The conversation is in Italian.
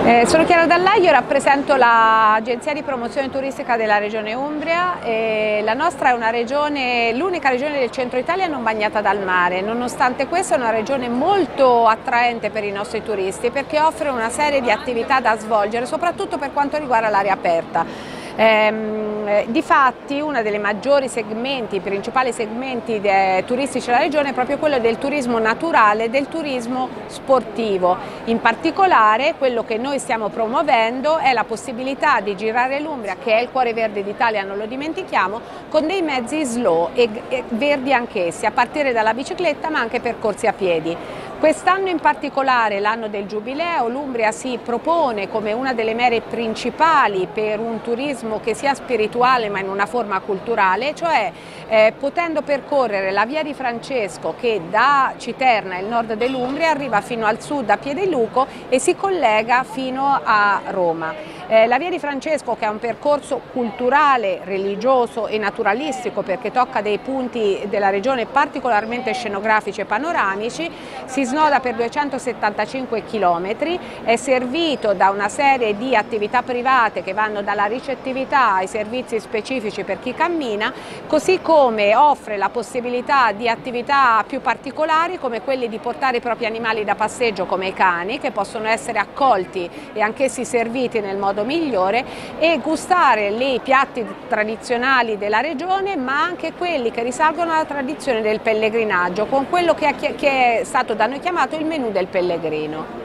Sono Chiara Dallaio, rappresento l'Agenzia di Promozione Turistica della Regione Umbria e la nostra è una regione, l'unica regione del centro Italia non bagnata dal mare. Nonostante questo è una regione molto attraente per i nostri turisti perché offre una serie di attività da svolgere, soprattutto per quanto riguarda l'aria aperta. Difatti uno dei maggiori segmenti, i principali segmenti turistici della regione è proprio quello del turismo naturale e del turismo sportivo. In particolare quello che noi stiamo promuovendo è la possibilità di girare l'Umbria, che è il cuore verde d'Italia, non lo dimentichiamo, con dei mezzi slow e verdi anch'essi, a partire dalla bicicletta ma anche percorsi a piedi. Quest'anno in particolare, l'anno del Giubileo, l'Umbria si propone come una delle mere principali per un turismo che sia spirituale ma in una forma culturale, cioè potendo percorrere la via di Francesco che da Citerna, il nord dell'Umbria, arriva fino al sud a Piedeluco e si collega fino a Roma. La via di Francesco, che è un percorso culturale, religioso e naturalistico perché tocca dei punti della regione particolarmente scenografici e panoramici, si snoda per 275 km, è servito da una serie di attività private che vanno dalla ricettività ai servizi specifici per chi cammina, così come offre la possibilità di attività più particolari come quelli di portare i propri animali da passeggio come i cani, che possono essere accolti e anch'essi serviti nel modo migliore, e gustare i piatti tradizionali della regione ma anche quelli che risalgono alla tradizione del pellegrinaggio, con quello che è stato da noi chiamato il menù del pellegrino.